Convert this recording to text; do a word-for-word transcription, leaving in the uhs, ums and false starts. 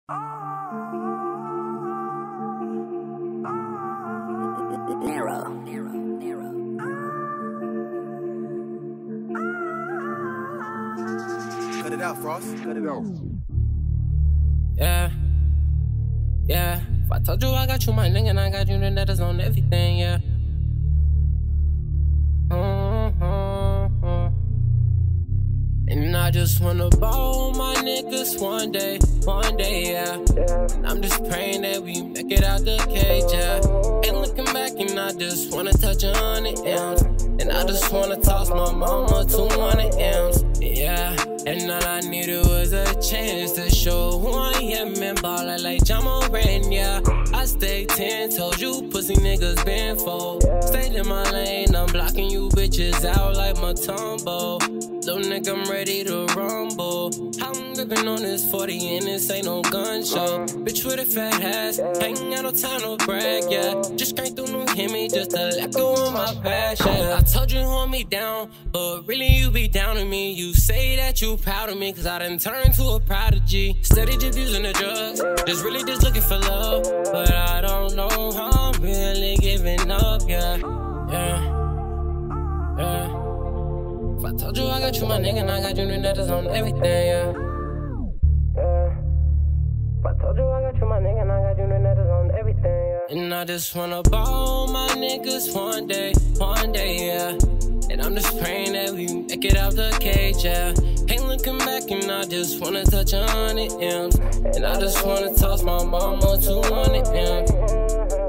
Narrow. Narrow. Narrow. Cut it out, Frost. Cut it out. Yeah. Yeah. If I told you I got you, my nigga, and I got you, then that is on everything, yeah. Mm-hmm. And I just wanna ball my niggas one day, one day, yeah. And I'm just praying that we make it out the cage, yeah. Ain't looking back and I just wanna touch a hundred M's. And I just wanna toss my mama two hundred M's, yeah. And all I needed was a chance to show who I am and ball it like John Moran, yeah. I stay ten toes, you pussy niggas been fold. Stayed in my lane, I'm blocking you bitches out like my Matumbo. Little nigga, I'm ready to rumble. I'm living on this forty and this ain't no gun show. Bitch with a fat ass, ain't got no time to brag, yeah. Just crank through new hit me just to let go of my passion. I told you to hold me down, but really you be down to me. You say that you proud of me, cause I done turned to a prodigy. Steady just using the drugs, just really just looking for love. But I don't know how I'm really giving up, yeah. Yeah. Yeah. If I told you I got you, my nigga, and I got you, then that is on everything, yeah. Yeah. If I told you I got you, my nigga, and I got you, then that is on everything, yeah. And I just wanna ball my niggas one day, one day, yeah. And I'm just praying that we make it out the cage, yeah. Ain't looking back and I just wanna touch a hundred M's. And I just wanna toss my mama two hundred M's.